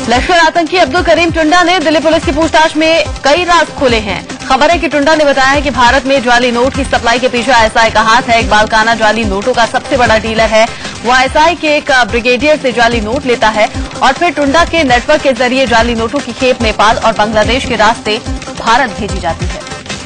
लश्कर आतंकी अब्दुल करीम टुंडा ने दिल्ली पुलिस की पूछताछ में कई राज खोले हैं। खबर है कि टुंडा ने बताया है कि भारत में जाली नोट की सप्लाई के पीछे आईएसआई का हाथ है। इकबाल काना जाली नोटों का सबसे बड़ा डीलर है। वो आईएसआई के एक ब्रिगेडियर से जाली नोट लेता है और फिर टुंडा के नेटवर्क के जरिए जाली नोटों की खेप नेपाल और बांग्लादेश के रास्ते भारत भेजी जाती है।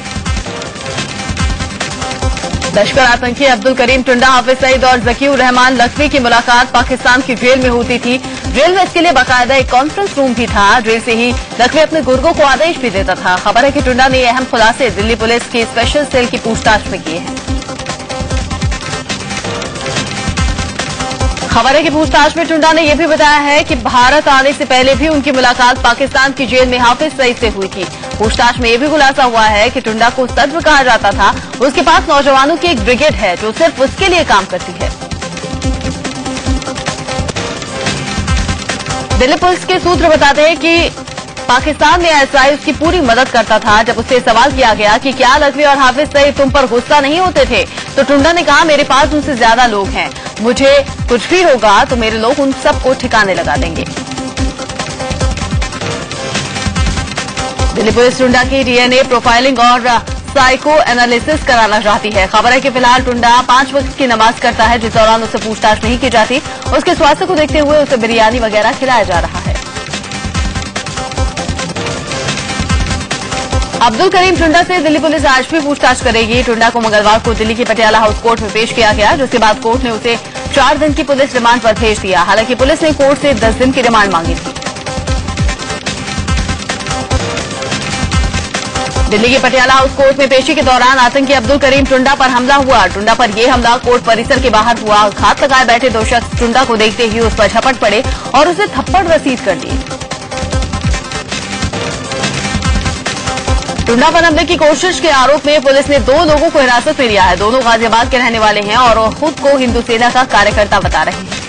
लश्कर आतंकी अब्दुल करीम टुंडा, हाफिज सईद और जकीउर रहमान लखवी की मुलाकात पाकिस्तान की जेल में होती थी। जेल में इसके लिए बाकायदा एक कॉन्फ्रेंस रूम भी था। जेल से ही लखवी अपने गुर्गों को आदेश भी देता था। खबर है कि टुंडा ने ये अहम खुलासे दिल्ली पुलिस की स्पेशल सेल की पूछताछ में किए हैं। खबर है कि पूछताछ में टुंडा ने यह भी बताया है कि भारत आने से पहले भी उनकी मुलाकात पाकिस्तान की जेल में हाफिज सईद से हुई थी। पूछताछ में यह भी खुलासा हुआ है कि टुंडा को सद्र कहा जाता था। उसके पास नौजवानों की एक ब्रिगेड है जो सिर्फ उसके लिए काम करती है। दिल्ली पुलिस के सूत्र बताते हैं कि पाकिस्तान में आईएसआई उसकी पूरी मदद करता था। जब उससे सवाल किया गया कि क्या लखवी और हाफिज सईद तुम पर गुस्सा नहीं होते थे, तो टुंडा ने कहा, मेरे पास उनसे ज्यादा लोग हैं, मुझे कुछ भी होगा तो मेरे लोग उन सबको ठिकाने लगा देंगे। दिल्ली पुलिस टुंडा की डीएनए प्रोफाइलिंग और साइको एनालिसिस कराना चाहती है। खबर है कि फिलहाल टुंडा 5 वक्त की नमाज करता है, जिस दौरान उससे पूछताछ नहीं की जाती। उसके स्वास्थ्य को देखते हुए उसे बिरयानी वगैरह खिलाया जा रहा है। अब्दुल करीम टुंडा से दिल्ली पुलिस आज भी पूछताछ करेगी। टुंडा को मंगलवार को दिल्ली की पटियाला हाउस कोर्ट में पेश किया गया, जिसके बाद कोर्ट ने उसे 4 दिन की पुलिस रिमांड पर भेज दिया। हालांकि पुलिस ने कोर्ट से 10 दिन की रिमांड मांगी थी। दिल्ली के पटियाला हाउस कोर्ट में पेशी के दौरान आतंकी अब्दुल करीम टुंडा पर हमला हुआ। टुंडा पर यह हमला कोर्ट परिसर के बाहर हुआ। घात लगाए बैठे 2 शख्स टुंडा को देखते ही उस पर झपट पड़े और उसे थप्पड़ रसीद कर दिए। टुंडा पर हमले की कोशिश के आरोप में पुलिस ने 2 लोगों को हिरासत में लिया है। दोनों गाजियाबाद के रहने वाले हैं और खुद को हिंदू सेना का कार्यकर्ता बता रहे हैं।